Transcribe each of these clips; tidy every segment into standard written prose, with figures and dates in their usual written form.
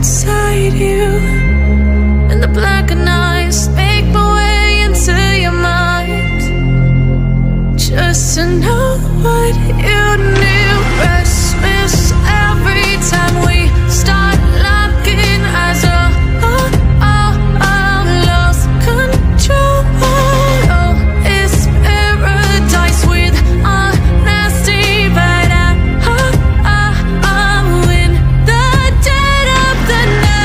inside you, and the blackened eyes make my way into your mind, just to know what you knew. Restless every time we start locking eyes. Lost control. Oh, it's paradise with honesty, but I'm in the dead of the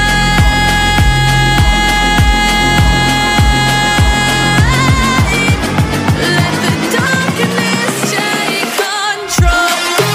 night. Let the darkness take control.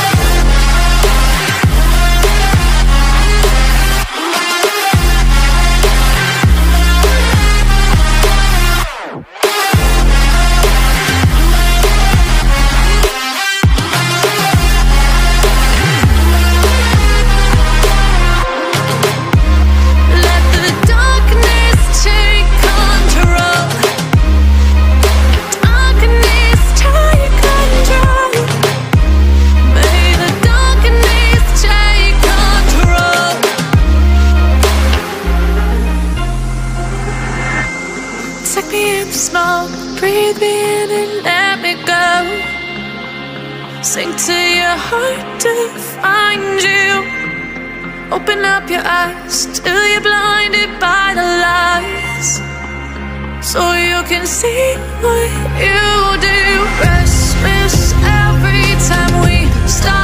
Let the darkness take control. Darkness take control. May the darkness take control. Take me in the smoke, breathe me in and let me go. Sink to your heart to find you. Open up your eyes till you're blinded by the lies, so you can see what you do. Restless every time we start